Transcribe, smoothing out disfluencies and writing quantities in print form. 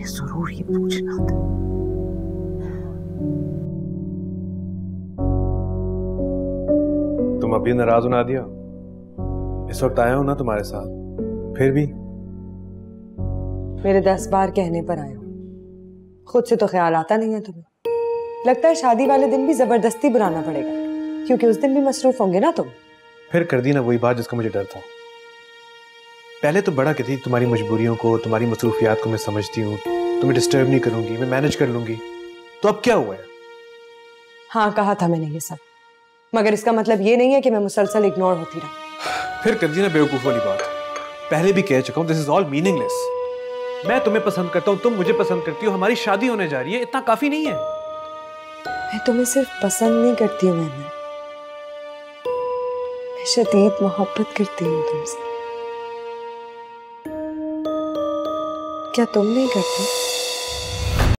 तुम्हें जरूर ये पूछना था। तुम अभी नाराज हो नादिया? इस वक्त आया हूं ना तुम्हारे साथ, फिर भी मेरे 10 बार कहने पर आए हो, खुद से तो ख्याल आता नहीं है तुम्हें। लगता है शादी वाले दिन भी जबरदस्ती बुलाना पड़ेगा, क्योंकि उस दिन भी मसरूफ होंगे ना तुम। फिर कर दी ना वही बात जिसका मुझे डर था। पहले तो बड़ा कहती तुम्हारी मजबूरियों को, तुम्हारी मसरूफियात को मैं समझती हूँ, तुम्हें डिस्टर्ब नहीं करूंगी, मैं मैनेज कर लूंगी। तो अब क्या हुआ है? हाँ कहा था मैंने ये सब, मगर इसका मतलब ये नहीं है कि मैं मुसलसल इग्नोर होती रहूं। फिर कर दी ना बेवकूफ वाली बात। पहले भी कह चुका हूं, दिस इज ऑल मीनिंगलेस। मैं तुम्हें पसंद करता हूं, तुम मुझे पसंद करती हो, हमारी शादी होने जा रही है, इतना काफी नहीं है? मैं तुम्हें सिर्फ पसंद नहीं करती हूँ मैं शदीद मोहब्बत करती हूँ तुमसे। क्या तुम नहीं करती?